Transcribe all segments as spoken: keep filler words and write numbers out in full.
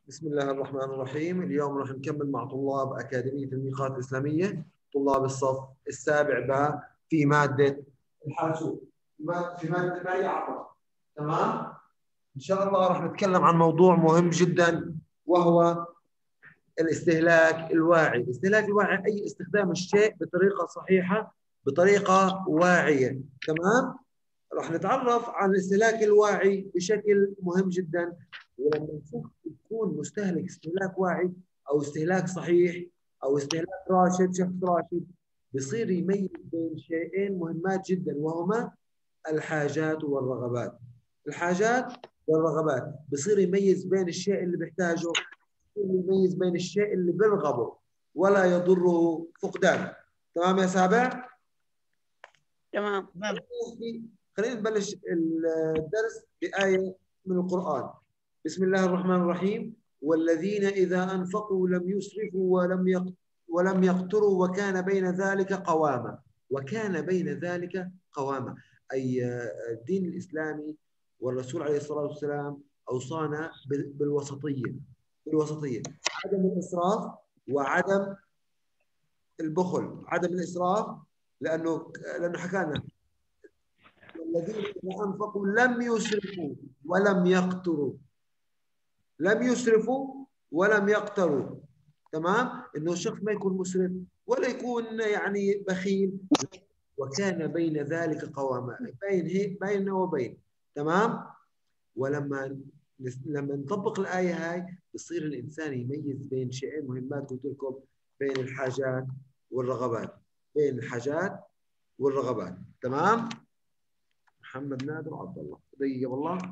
بسم الله الرحمن الرحيم. اليوم راح نكمل مع طلاب أكاديمية الميقات الإسلامية، طلاب الصف السابع ب في مادة الحاسوب، في مادة المالية عفوا. تمام؟ إن شاء الله راح نتكلم عن موضوع مهم جدا وهو الاستهلاك الواعي. الاستهلاك الواعي أي استخدام الشيء بطريقة صحيحة، بطريقة واعية. تمام؟ راح نتعرف عن الاستهلاك الواعي بشكل مهم جدا. ولما نشوف يكون مستهلك استهلاك واعي او استهلاك صحيح او استهلاك راشد، شخص راشد بصير يميز بين شيئين مهمات جدا وهما الحاجات والرغبات. الحاجات والرغبات بصير يميز بين الشيء اللي بيحتاجه، يميز بين الشيء اللي بيرغبه ولا يضره فقدانه. تمام يا سابع؟ تمام. خلينا نبلش الدرس بآية من القرآن. بسم الله الرحمن الرحيم. والذين إذا أنفقوا لم يسرفوا ولم ولم يقتروا وكان بين ذلك قواما. وكان بين ذلك قواما أي الدين الإسلامي والرسول عليه الصلاة والسلام أوصانا بالوسطية، بالوسطية، عدم الإسراف وعدم البخل. عدم الإسراف لأنه لأنه حكانا الذين إذا أنفقوا لم يسرفوا ولم يقتروا. لم يسرفوا ولم يقتروا. تمام؟ إنه الشخص ما يكون مسرف ولا يكون يعني بخيل، وكان بين ذلك قواما، بين هيك بين وبين. تمام؟ ولما لما نطبق الآية هاي بصير الإنسان يميز بين شيئين مهمات قلت لكم، بين الحاجات والرغبات. بين الحاجات والرغبات. تمام؟ محمد نادر وعبد الله دقيقة والله.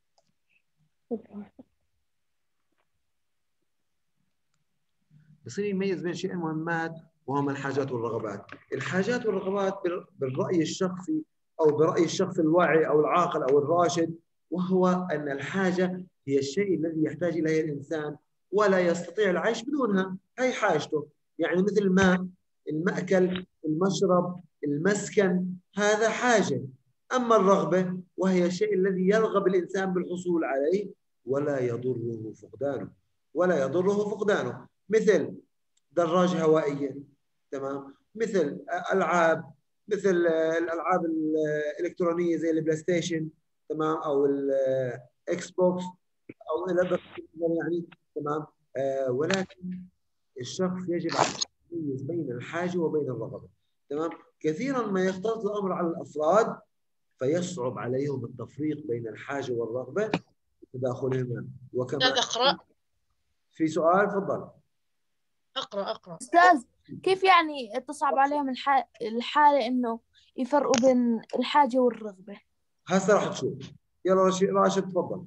بصير يميز بين شيئين مهمات وهما الحاجات والرغبات. الحاجات والرغبات بالرأي الشخصي أو برأي الشخص الواعي أو العاقل أو الراشد، وهو أن الحاجة هي الشيء الذي يحتاج إليه الإنسان ولا يستطيع العيش بدونها. هي حاجته، يعني مثل الماء، المأكل، المشرب، المسكن، هذا حاجة. أما الرغبة وهي الشيء الذي يرغب الإنسان بالحصول عليه ولا يضره فقدانه، ولا يضره فقدانه. مثل دراجة هوائية، تمام، مثل ألعاب، مثل الألعاب الإلكترونية زي البلاي ستيشن، تمام، أو الإكس بوكس أو إلى يعني. تمام. آه ولكن الشخص يجب أن يميز بين الحاجة وبين الرغبة. تمام. كثيرا ما يختلط الأمر على الأفراد فيصعب عليهم التفريق بين الحاجة والرغبة وتداخلهما. وكما أقرأ. في سؤال تفضل. أقرأ أقرأ أستاذ، كيف يعني تصعب عليهم الحالة إنه يفرقوا بين الحاجة والرغبة؟ هسه راح تشوف. يلا راشد تفضل.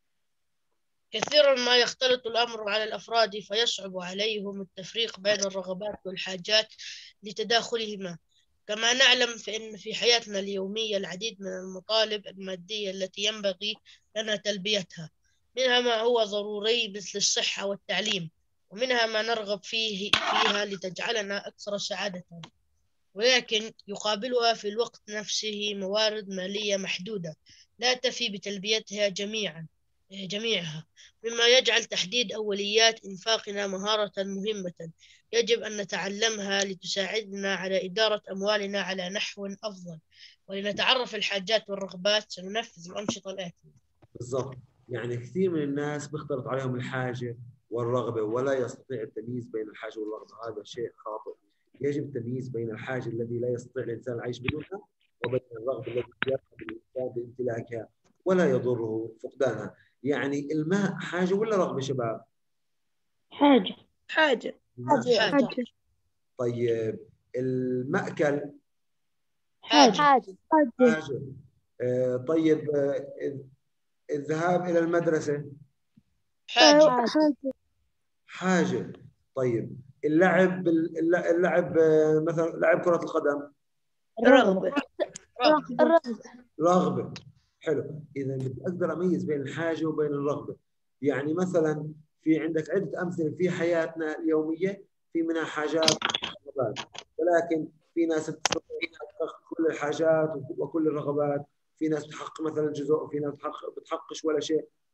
كثيرا ما يختلط الأمر على الأفراد فيصعب عليهم التفريق بين الرغبات والحاجات لتداخلهما. كما نعلم فإن في حياتنا اليومية العديد من المطالب المادية التي ينبغي لنا تلبيتها، منها ما هو ضروري مثل الصحة والتعليم، ومنها ما نرغب فيه فيها لتجعلنا أكثر سعادة، ولكن يقابلها في الوقت نفسه موارد مالية محدودة لا تفي بتلبيتها جميعا جميعها، مما يجعل تحديد أوليات إنفاقنا مهارة مهمة يجب أن نتعلمها لتساعدنا على إدارة أموالنا على نحو أفضل. ولنتعرف الحاجات والرغبات سننفذ الأنشطة الآتية. بالضبط. يعني كثير من الناس بيختلط عليهم الحاجة والرغبة ولا يستطيع التمييز بين الحاجة والرغبة. هذا شيء خاطئ. يجب التمييز بين الحاجة التي لا يستطيع الإنسان العيش بدونها وبين الرغبة التي يرغب الإنسان بامتلاكها ولا يضره فقدانها. يعني الماء حاجة ولا رغبة شباب؟ حاجة. حاجة. حاجة. حاجة. طيب المأكل حاجة. حاجة. حاجة. آه طيب آه الذهاب إلى المدرسة حاجة. حاجة. حاجة. طيب اللعب اللعب آه مثلا لعب كرة القدم رغبة. رغبة. رغبة. حلو. إذا بدي أقدر أميز بين الحاجة وبين الرغبة. يعني مثلا في عندك عدة أمثلة في حياتنا اليومية، في منها حاجات ورغبات، ولكن في ناس بتستطيع تحقق كل الحاجات وكل الرغبات، في ناس بتحقق مثلا جزء وفي ناس بتحقق بتحققش ولا شيء.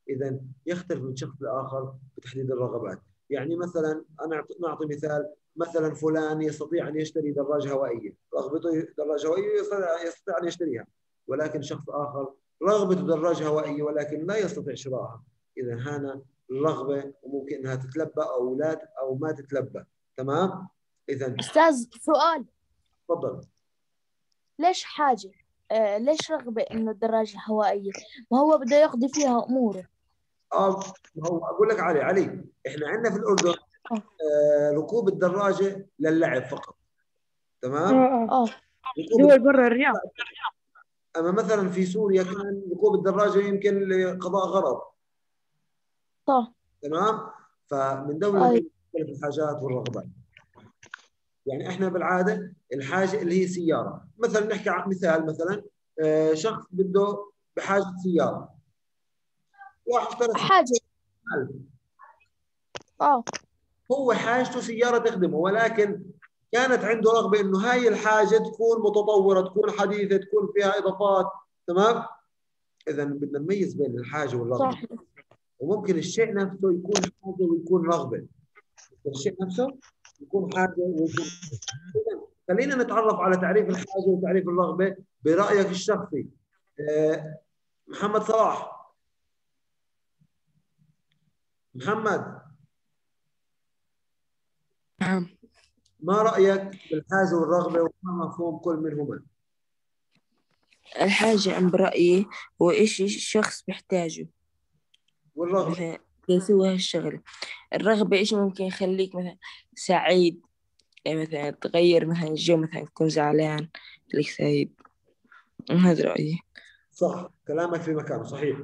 إذا يختلف من شخص لآخر بتحديد الرغبات. يعني مثلا أنا نعطي مثال، مثلا فلان يستطيع أن يشتري دراجة هوائية، رغبته دراجة هوائية يستطيع أن يشتريها، ولكن شخص آخر رغبته دراجة هوائية ولكن لا يستطيع شرائها. إذا هنا الرغبة وممكن أنها تتلبى أو لا أو ما تتلبى. تمام؟ إذا أستاذ سؤال، تفضل. ليش حاجة آه ليش رغبة إنه الدراجة هوائية؟ ما هو بده يقضي فيها أموره. اه ما هو اقول لك علي علي احنا عندنا في الاردن آه ركوب الدراجه للعب فقط. تمام؟ اه اه اه ركوب دول برا الرياض. اما مثلا في سوريا كان ركوب الدراجه يمكن لقضاء غرض. صح. تمام؟ فمن دوله أي لدوله تختلف الحاجات والرغبات. يعني احنا بالعاده الحاجه اللي هي سياره، مثلا نحكي عن مثال، مثلا آه شخص بده بحاجه سياره، واحد اشترى حاجة. سياره، اه هو حاجته سياره تخدمه، ولكن كانت عنده رغبه انه هاي الحاجه تكون متطوره، تكون حديثه، تكون فيها اضافات. تمام؟ اذا بدنا نميز بين الحاجه والرغبه. صح. وممكن الشيء نفسه يكون حاجه ويكون رغبه، ممكن الشيء نفسه يكون حاجه ويكون. خلينا نتعرف على تعريف الحاجه وتعريف الرغبه برايك الشخصي. آه، محمد صلاح. محمد، نعم. ما رايك بالحاجه والرغبه وما مفهوم كل منهما؟ الحاجة أنا برأيي هو إشي الشخص بيحتاجه، والرغبه؟ مثلا يسوي هالشغلة. الرغبة إشي ممكن يخليك مثلا سعيد، يعني مثلا تغير مثلا الجو، مثلا تكون زعلان خليك سعيد. هذا رأيي. صح، كلامك في مكانه، صحيح،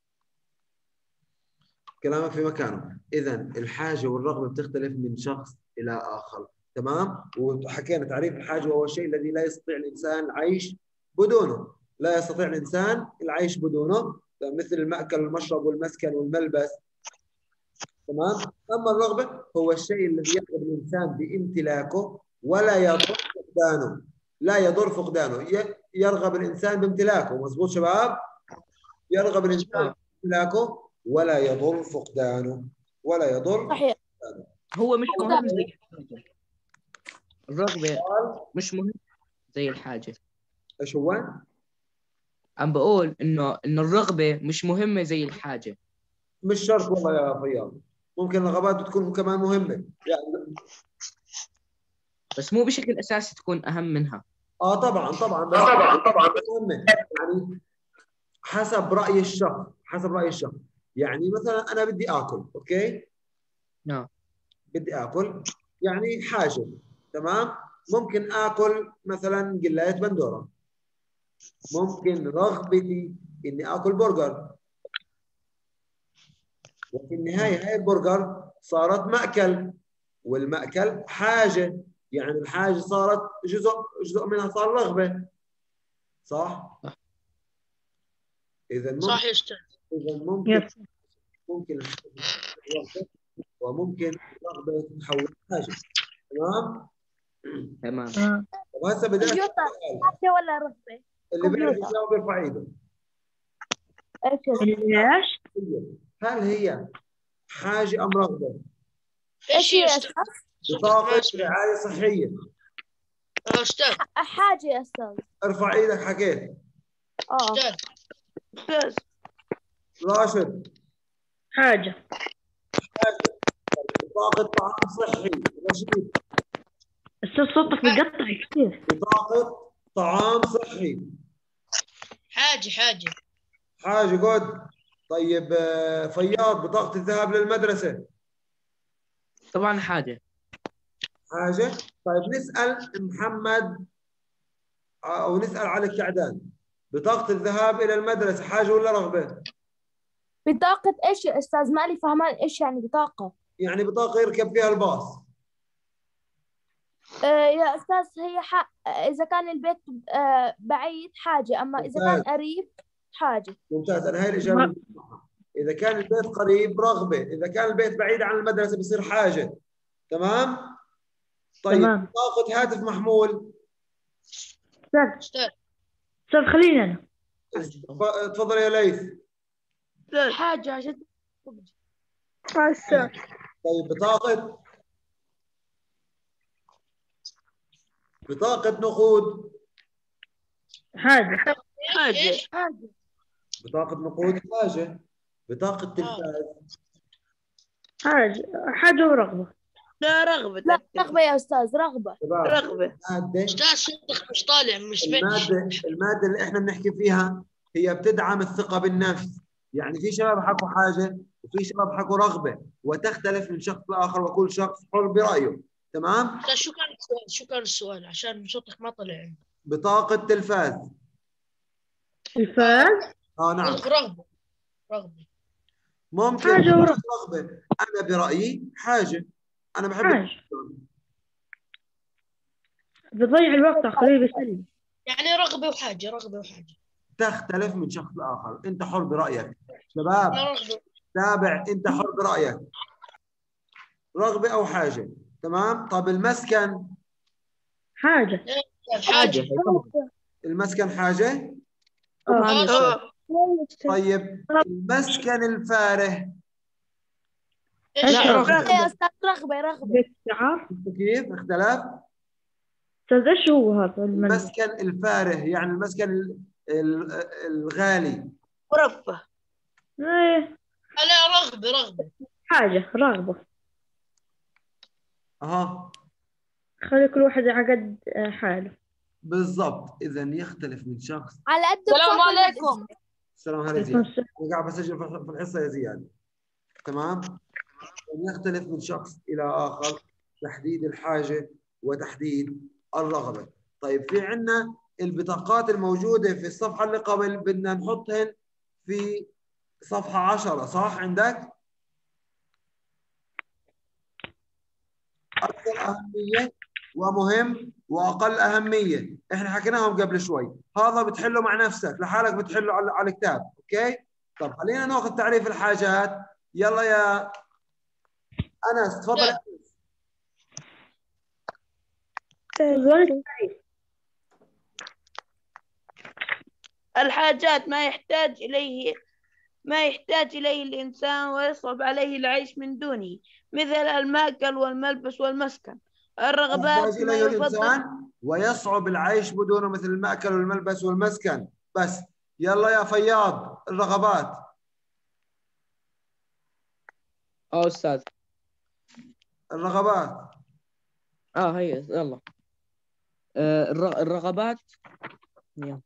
كلامك في مكانه. إذا الحاجة والرغبة بتختلف من شخص إلى آخر. تمام؟ وحكينا تعريف الحاجة وهو الشيء الذي لا يستطيع الإنسان العيش بدونه، لا يستطيع الإنسان العيش بدونه، مثل المأكل والمشرب والمسكن والملبس. تمام؟ أما الرغبة هو الشيء الذي يرغب الإنسان بامتلاكه ولا يضر فقدانه، لا يضر فقدانه، يرغب الإنسان بامتلاكه. مظبوط شباب؟ يرغب الإنسان بامتلاكه ولا يضر فقدانه، ولا يضر صحيح. فقدانه. هو مش أستاذ مهم زي الحاجة. الرغبة قال مش مهم زي الحاجة. ايش هو؟ عم بقول إنه إنه الرغبة مش مهمة زي الحاجة. مش شرط والله يا فياض، ممكن الرغبات تكون كمان مهمة يعني. بس مو بشكل أساسي تكون أهم منها. اه طبعا طبعا، بس طبعا طبعا مهمة يعني حسب رأي الشخص، حسب رأي الشخص. يعني مثلا أنا بدي آكل، أوكي؟ نعم. بدي آكل يعني حاجة. تمام؟ ممكن آكل مثلا قلاية بندورة، ممكن رغبتي إني آكل برجر، وفي النهاية هاي البرجر صارت مأكل، والمأكل حاجة، يعني الحاجة صارت جزء جزء منها صار رغبة. صح؟ إذا ممكن صح يا أستاذ. إذا ممكن يس. ممكن رغبة، وممكن رغبة تتحول لحاجة. تمام؟ تمام. آه. طب هسه بدي أسأل كمبيوتر سؤال، حاجة ولا رغبة؟ اللي بيعرف كمبيوتر. يجاوب يرفع ايده. ايش هي؟ ليش؟ هل هي حاجة أم رغبة؟ إيش ايش هي هي يا يا أستاذ؟ أستاذ؟ صوتك بطاقة ما أسمع. رعاية صحية. آه أستاذ. حاجة يا أستاذ. ارفع ايدك حكيت. اه أستاذ. أستاذ راشد. حاجة. بطاقة طعام صحي. رشيد. أستاذ صوتك بيقطع كثير. بطاقة طعام صحي. حاجة حاجة. حاجة جود. طيب آه، فياض، بطاقة الذهاب للمدرسة. طبعا حاجة. حاجة. طيب نسأل محمد آه، أو نسأل علي الكعدان، بطاقة الذهاب إلى المدرسة حاجة ولا رغبة؟ بطاقة ايش يا أستاذ؟ مالي فهمان ايش يعني بطاقة. يعني بطاقة يركب فيها الباص. آه يا أستاذ هي حق إذا كان البيت آه بعيد حاجة، أما إذا كان ممتاز قريب حاجة. ممتاز، أنا هاي الإجابة اللي بسمعها. إذا كان البيت قريب رغبة، إذا كان البيت بعيد عن المدرسة بصير حاجة. تمام؟ طيب تمام. بطاقة هاتف محمول. أستاذ أستاذ. أستاذ خليني أنا. تفضل يا ليث. حاجة عشان طيب بطاقة بطاقة نقود حاجة إيش؟ حاجة بطاقة نقود حاجة. بطاقة آه. تلفاز حاجة حاجة ورغبة. لا رغبة. لا رغبة يا أستاذ، رغبة. شباب. رغبة. المادة أستاذ صوتك مش طالع، مش سمعتش. المادة المادة اللي احنا بنحكي فيها هي بتدعم الثقة بالنفس. يعني في شباب حكوا حاجة وفي شباب حكوا رغبة، وتختلف من شخص لآخر، وكل شخص حر برأيه. تمام؟ أستاذ شو كان السؤال؟ شو كان السؤال عشان صوتك ما طلع عندي. بطاقة تلفاز. الفاز. اه نعم. رغبة رغبة. ممكن حاجة ورغبة. رغبة. أنا برأيي حاجة. أنا بحب حاجة بضيع الوقت عقلي بسلي. يعني رغبة وحاجة، رغبة وحاجة. تختلف من شخص لآخر، أنت حر برأيك. أنا شباب رغبة. تابع، أنت حر برأيك، رغبة أو حاجة. تمام؟ طب المسكن. حاجة حاجة. المسكن حاجة. آه صح. طيب المسكن الفاره. إيش لا يعني؟ رغبة. يا أستاذ رغبة رغبة. استعار. كيف اختلاف؟ أستاذ إيش هو هذا المنزل؟ المسكن الفاره يعني المسكن ال- ال- الغالي. مرفه. إيه. لا رغبة رغبة. حاجة رغبة. اها خلي كل واحد على قد آه، حاله. بالضبط. اذا يختلف من شخص. على قد السلام بصوت عليكم. السلام عليكم زياد. انا قاعد بسجل في الحصه يا زياد. تمام. يختلف من شخص الى اخر تحديد الحاجه وتحديد الرغبه. طيب في عندنا البطاقات الموجوده في الصفحه اللي قبل بدنا نحطهن في صفحه عشرة، صح عندك؟ اكثر اهميه ومهم واقل اهميه، احنا حكيناهم قبل شوي. هذا بتحله مع نفسك لحالك، بتحله على على الكتاب. اوكي. طب خلينا ناخذ تعريف الحاجات. يلا يا انس تفضل. الحاجات ما يحتاج إليه ما يحتاج إليه الإنسان ويصعب عليه العيش من دونه، مثل المأكل والملبس والمسكن. الرغبات يحتاج ما اليه يفضل. الانسان ويصعب العيش بدونه، مثل المأكل والملبس والمسكن. بس يلا يا فياض الرغبات. اه استاذ. الرغبات. اه هي يلا. آه الر- الرغبات. يلا.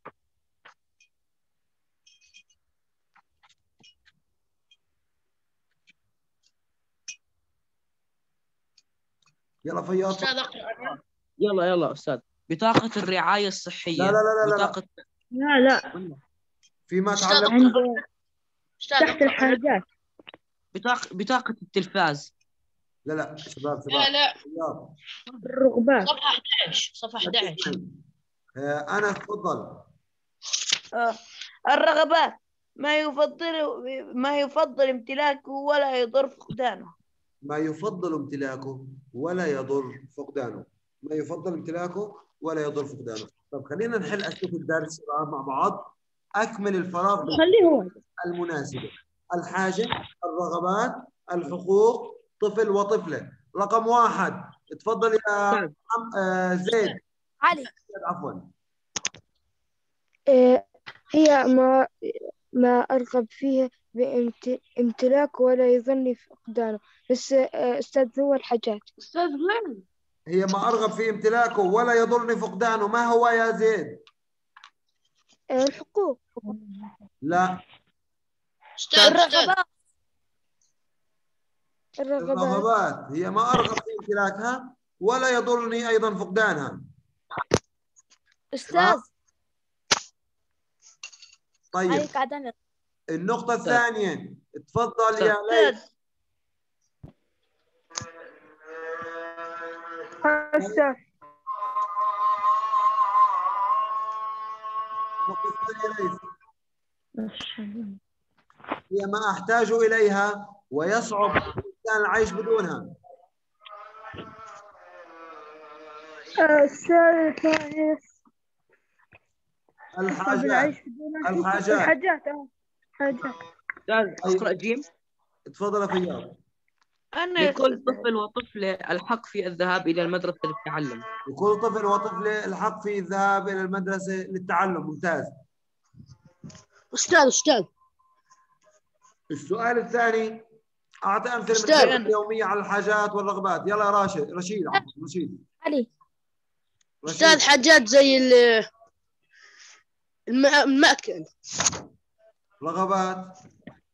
يلا فياض. أستاذ أقرأ. يلا يلا استاذ. بطاقة الرعاية الصحية. لا لا لا لا لا. بطاقة لا لا فيما أستاذ تعلم. عند أستاذ تحت أقرأ. الحاجات. بطاقة بطاقة التلفاز. لا لا شباب شباب. لا لا. فياض. الرغبات. صفحة أحد عشر. صفحة أحد عشر. آه انس تفضل. آه. الرغبات ما يفضل ما يفضل امتلاكه ولا يضر فقدانه. ما يفضل امتلاكه ولا يضر فقدانه. ما يفضل امتلاكه ولا يضر فقدانه. طب خلينا نحل أسئلة الدرس مع بعض. أكمل الفراغ خليه هو. المناسبة. الحاجة، الرغبات، الحقوق، طفل وطفلة. رقم واحد تفضل يا محم- آه زيد. علي. عفوا. إيه، هي ما ما أرغب فيه بامتلاك ولا يظني فقدانه. بس آه، أستاذ هو الحاجات. أستاذ وين؟ هي ما أرغب في امتلاكه ولا يضرني فقدانه، ما هو يا زيد؟ آه، الحقوق. لا. أستاذ أستاذ. الرغبات. الرغبات. الرغبات هي ما أرغب في امتلاكها ولا يضرني أيضا فقدانها. أستاذ. طيب عليك عدنا. النقطة الثانية تفضل يا ليث. أستاذ. النقطة الثانية ليث. هي ما أحتاج إليها ويصعب الإنسان العيش بدونها. أستاذ الحاجات. الحاجات. الحاجات. اه حاجات. أستاذ أقرأ جيم. تفضل يا فياض. أنا لكل طفل وطفلة الحق في الذهاب إلى المدرسة للتعلم. لكل طفل وطفلة الحق في الذهاب إلى المدرسة للتعلم. ممتاز. أستاذ أستاذ السؤال الثاني، أعطي أمثلة من أستاذ. الحياة اليومية على الحاجات والرغبات. يلا يا راشد رشيد عفوا رشيد علي. أستاذ رشيد. حاجات زي ال- الم- المأكل. رغبات.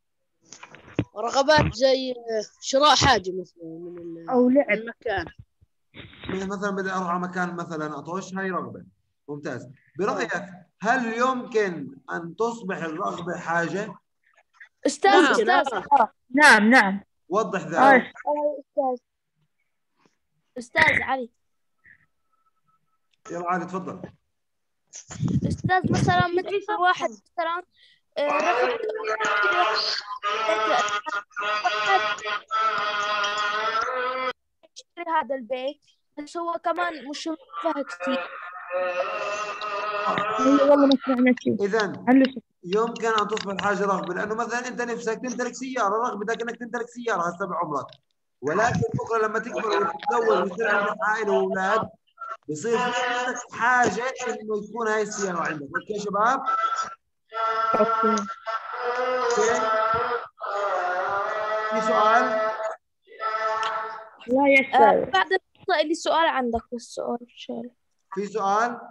رغبات زي شراء حاجة مثلا من ال- أو لعب. المكان. مثلا بدي أروح على مكان مثلا أطوش، هاي رغبة. ممتاز. برأيك هل يمكن أن تصبح الرغبة حاجة؟ أستاذ نعم. أستاذ آه. نعم نعم. وضح آه. ذلك. آه أستاذ. أستاذ علي. يلا علي تفضل. أستاذ مثلا مثل واحد مثلا آه، رغب يشتري هذا البيت، بس هو كمان مش مفه كثير. والله ما سمعنا شيء. إذا هلو شيء. يمكن أن تصبح الحاجة رغبة، لأنه مثلا أنت نفسك تمتلك سيارة، رغبتك أنك تمتلك سيارة هسه بعمرك، ولكن بكرة لما تكبر وتتزوج ويصير عندك عائلة وأولاد بصير في عندك حاجة إنه يكون هاي السيارة عندك. أوكي يا شباب؟ أوكي. أوكي؟ في سؤال؟ لا يا آه، أستاذ. بعد النقطة اللي سؤال عندك بس سؤال شال. في سؤال؟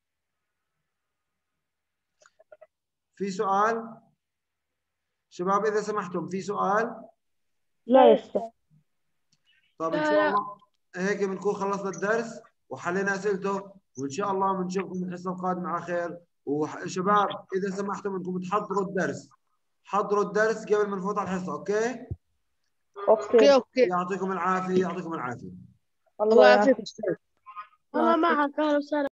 في سؤال؟ شباب إذا سمحتم في سؤال؟ لا يا أستاذ. طب إن شاء الله هيك بنكون خلصنا الدرس وحلينا أسئلته، وإن شاء الله بنشوفكم الحصة القادمة على خير. وشباب إذا سمحتم إنكم تحضروا الدرس، حضروا الدرس قبل ما نفوت على الحصة. أوكي؟ أوكي أوكي. يعطيكم العافية، يعطيكم العافية. الله يعافيك أستاذ. والله معك. أهلا وسهلا.